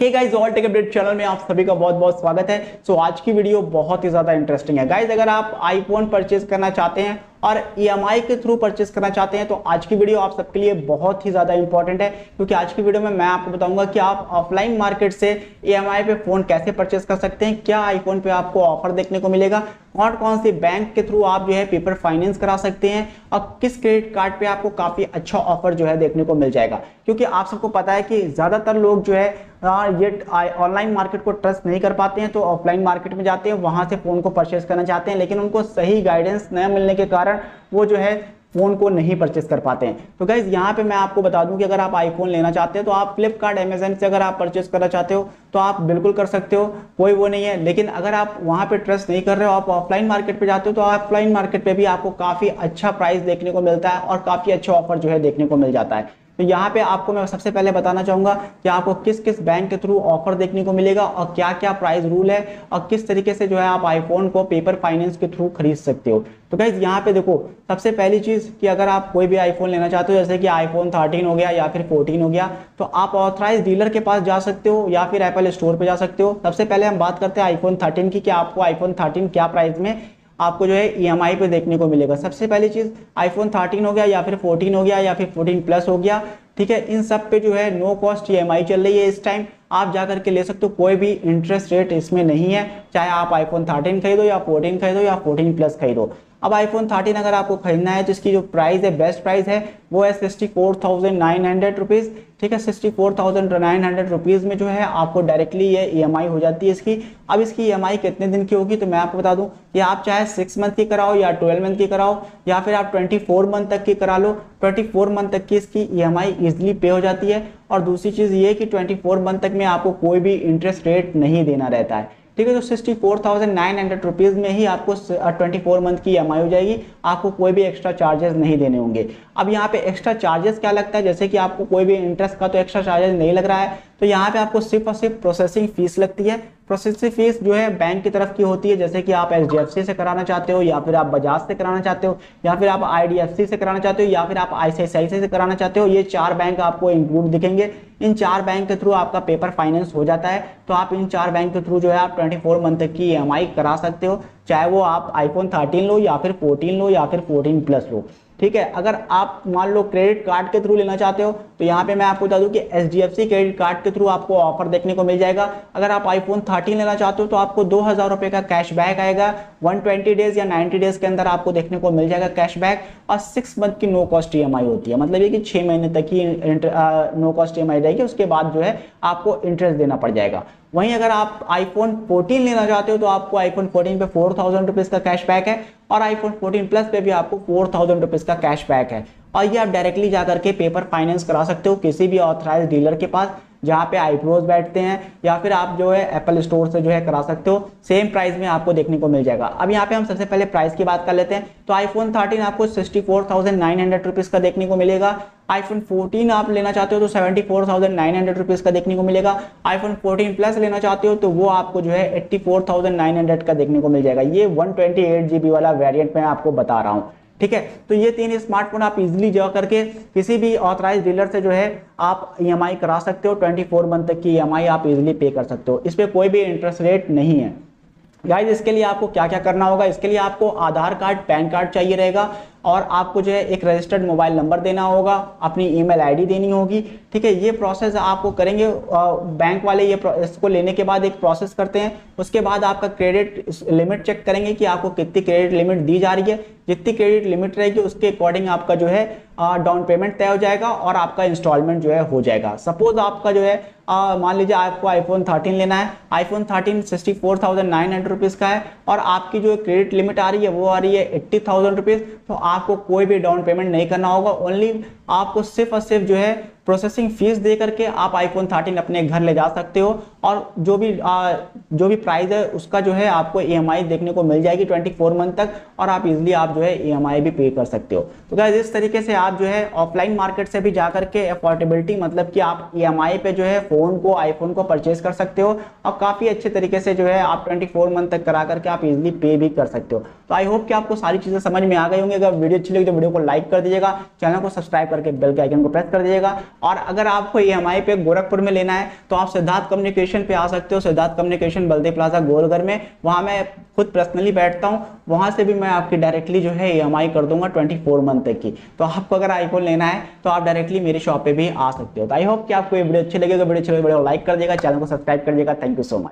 हे guys, all tech update channel में आप सभी का बहुत बहुत स्वागत है। सो आज की वीडियो बहुत ही ज़्यादा इंटरेस्टिंग है गाइस। अगर आप आईफोन परचेज करना चाहते हैं और ईएमआई के थ्रू परचेज करना चाहते हैं तो आज की वीडियो आप सबके लिए बहुत ही ज़्यादा इंपॉर्टेंट है, क्योंकि आज की वीडियो में मैं आपको बताऊंगा कि आप ऑफलाइन मार्केट से ईएमआई पे फ़ोन कैसे परचेज कर सकते हैं, क्या आईफोन पे आपको ऑफर देखने को मिलेगा, कौन कौन सी बैंक के थ्रू आप जो है पेपर फाइनेंस करा सकते हैं और किस क्रेडिट कार्ड पे आपको काफ़ी अच्छा ऑफर जो है देखने को मिल जाएगा। क्योंकि आप सबको पता है कि ज़्यादातर लोग जो है ये ऑनलाइन मार्केट को ट्रस्ट नहीं कर पाते हैं, तो ऑफलाइन मार्केट में जाते हैं, वहां से फ़ोन को परचेज करना चाहते हैं, लेकिन उनको सही गाइडेंस न मिलने के कारण वो जो है फ़ोन को नहीं परचेस कर पाते हैं। तो गाइज यहाँ पे मैं आपको बता दूं कि अगर आप आईफोन लेना चाहते हैं तो आप फ्लिपकार्ट अमेजन से अगर आप परचेस करना चाहते हो तो आप बिल्कुल कर सकते हो, कोई वो नहीं है। लेकिन अगर आप वहाँ पे ट्रस्ट नहीं कर रहे हो, आप ऑफलाइन मार्केट पे जाते हो, तो ऑफलाइन मार्केट पे भी आपको काफ़ी अच्छा प्राइस देखने को मिलता है और काफ़ी अच्छा ऑफर जो है देखने को मिल जाता है। तो यहाँ पे आपको मैं सबसे पहले बताना चाहूंगा कि आपको किस किस बैंक के थ्रू ऑफर देखने को मिलेगा और क्या क्या प्राइस रूल है और किस तरीके से जो है आप आईफोन को पेपर फाइनेंस के थ्रू खरीद सकते हो। तो गाइज यहाँ पे देखो, सबसे पहली चीज कि अगर आप कोई भी आईफोन लेना चाहते हो, जैसे कि आईफोन 13 हो गया या फिर 14 हो गया, तो आप ऑथराइज डीलर के पास जा सकते हो या फिर एप्पल स्टोर पे जा सकते हो। सबसे पहले हम बात करते हैं आईफोन 13 की कि आपको आईफोन 13 क्या प्राइस में आपको जो है ईएमआई पे देखने को मिलेगा। सबसे पहली चीज आईफोन 13 हो गया या फिर 14 हो गया या फिर 14 प्लस हो गया, ठीक है, इन सब पे जो है नो कॉस्ट ईएमआई चल रही है इस टाइम। आप जाकर के ले सकते हो, कोई भी इंटरेस्ट रेट इसमें नहीं है, चाहे आप आईफोन 13 खरीदो या 14 खरीदो या 14 प्लस खरीदो। अब आईफोन 13 अगर आपको खरीदना है तो इसकी जो प्राइस है, बेस्ट प्राइस है, वो है 64,900 रुपीज़, ठीक है। 64,900 रुपीज़ में जो है आपको डायरेक्टली ये ईएमआई हो जाती है इसकी। अब इसकी ईएमआई कितने दिन की होगी तो मैं आपको बता दूं कि आप चाहे 6 मंथ की कराओ या 12 मंथ की कराओ या फिर आप 24 मंथ तक की करा लो, 24 मंथ तक की इसकी ईएमआई इजीली पे हो जाती है। और दूसरी चीज़ ये कि 24 मंथ तक में आपको कोई भी इंटरेस्ट रेट नहीं देना रहता है, ठीक है। तो 64,900 रुपीज़ में ही आपको 24 मंथ की ईएमआई हो जाएगी, आपको कोई भी एक्स्ट्रा चार्जेस नहीं देने होंगे। अब यहाँ पे एक्स्ट्रा चार्जेस क्या लगता है, जैसे कि आपको कोई भी इंटरेस्ट का तो एक्स्ट्रा चार्जेस नहीं लग रहा है, तो यहाँ पे आपको सिर्फ और सिर्फ प्रोसेसिंग फीस लगती है। प्रोसेसिंग फीस जो है बैंक की तरफ की होती है, जैसे कि आप एचडीएफसी से कराना चाहते हो या फिर आप बजाज से कराना चाहते हो या फिर आप आईडीएफसी से कराना चाहते हो या फिर आप आईसीआईसीआई से कराना चाहते हो, ये 4 बैंक आपको इंक्लूड दिखेंगे। इन 4 बैंक के थ्रू आपका पेपर फाइनेंस हो जाता है, तो आप इन 4 बैंक के थ्रू जो है आप 24 मंथ तक की ईएमआई करा सकते हो, चाहे वो आप आईफोन 13 लो या फिर 14 लो या फिर 14 प्लस लो, ठीक है। अगर आप मान लो क्रेडिट कार्ड के थ्रू लेना चाहते हो तो यहाँ पे मैं आपको बता दूं कि एचडीएफसी क्रेडिट कार्ड के थ्रू आपको ऑफर देखने को मिल जाएगा। अगर आप आईफोन 13 लेना चाहते हो तो आपको 2,000 रुपए का कैशबैक आएगा, 120 डेज या 90 डेज के अंदर आपको देखने को मिल जाएगा कैशबैक। और 6 मंथ की नो कॉस्ट ईएमआई होती है, मतलब ये कि 6 महीने तक की नो कॉस्ट ईएमआई रहेगी, उसके बाद जो है आपको इंटरेस्ट देना पड़ जाएगा। वहीं अगर आप आईफोन 14 लेना चाहते हो तो आपको आईफोन 14 पे 4,000 रुपीज़ का कैशबैक है और आईफोन 14 प्लस पे भी आपको 4,000 रुपीज़ का कैशबैक है। और ये आप डायरेक्टली जाकर के पेपर फाइनेंस करा सकते हो किसी भी ऑथराइज डीलर के पास जहाँ पे आईप्रोज बैठते हैं, या फिर आप जो है एप्पल स्टोर से जो है करा सकते हो, सेम प्राइस में आपको देखने को मिल जाएगा। अब यहाँ पे हम सबसे पहले प्राइस की बात कर लेते हैं। तो आईफोन 13 आपको 64,900 रुपीज़ का देखने को मिलेगा। आईफोन 14 आप लेना चाहते हो तो 74,900 रुपीज़ का देखने को मिलेगा। आईफोन 14 प्लस लेना चाहते हो तो वो आपको जो है 84,900 का देखने को मिल जाएगा। ये 128 GB वाला वेरिएंट मैं आपको बता रहा हूँ, ठीक है। तो ये 3 स्मार्टफोन आप इजीली जा करके किसी भी ऑथराइज डीलर से जो है आप ईएमआई करा सकते हो, 24 मंथ तक की ईएमआई आप इजीली पे कर सकते हो, इस पर कोई भी इंटरेस्ट रेट नहीं है। गाइस, इसके लिए आपको क्या क्या करना होगा, इसके लिए आपको आधार कार्ड, पैन कार्ड चाहिए रहेगा और आपको जो है एक रजिस्टर्ड मोबाइल नंबर देना होगा, अपनी ईमेल आईडी देनी होगी, ठीक है। ये प्रोसेस आपको करेंगे बैंक वाले। ये इसको लेने के बाद एक प्रोसेस करते हैं, उसके बाद आपका क्रेडिट लिमिट चेक करेंगे कि आपको कितनी क्रेडिट लिमिट दी जा रही है। जितनी क्रेडिट लिमिट रहेगी उसके अकॉर्डिंग आपका जो है डाउन पेमेंट तय हो जाएगा और आपका इंस्टॉलमेंट जो है हो जाएगा। सपोज आपका जो है मान लीजिए आपको आईफोन 13 लेना है, आईफोन 13 64,900 रुपीज़ का है और आपकी जो क्रेडिट लिमिट आ रही है वो आ रही है 80,000 रुपीज़, तो आपको कोई भी डाउन पेमेंट नहीं करना होगा। ओनली आपको सिर्फ और सिर्फ जो है प्रोसेसिंग फीस दे करके आप आईफोन 13 अपने घर ले जा सकते हो और जो भी प्राइस है उसका जो है आपको ईएमआई देखने को मिल जाएगी 24 मंथ तक, और आप इजीली आप जो है ईएमआई भी पे कर सकते हो। तो गाइस, इस तरीके से आप जो है ऑफलाइन मार्केट से भी जा करके अफोर्डेबिलिटी, मतलब कि आप ईएमआई पे जो है आईफोन को परचेज कर सकते हो और काफी अच्छे तरीके से जो है आप 24 मंथ तक करा करके आप इजीली पे भी कर सकते हो। तो आई होप कि आपको सारी चीजें समझ में आ गई होंगी। अगर वीडियो अच्छी लगी तो वीडियो को लाइक कर दीजिएगा, चैनल को सब्सक्राइब करके करके बेल के आइकन को प्रेस कर दीजिएगा। और अगर आपको EMI पे गोरखपुर में लेना है तो आप सिद्धार्थ कम्युनिकेशन पे आ सकते हो, सिद्धार्थ कम्युनिकेशन बल्दे प्लाजा गोलघर में, वहां मैं खुद पर्सनली बैठता हूं, वहां से भी मैं आपकी डायरेक्टली जो है EMI कर दूंगा 24 मंथ तक की। तो आपको अगर आईफोन लेना है तो आप डायरेक्टली मेरी शॉप पे भी आ सकते हो। तो आई होप कि आपको ये वीडियो अच्छी लगेगा, वीडियो अच्छी लगे वीडियो लाइक कर दिएगा, चैनल को सब्सक्राइब कर दिएगा। Thank you so much.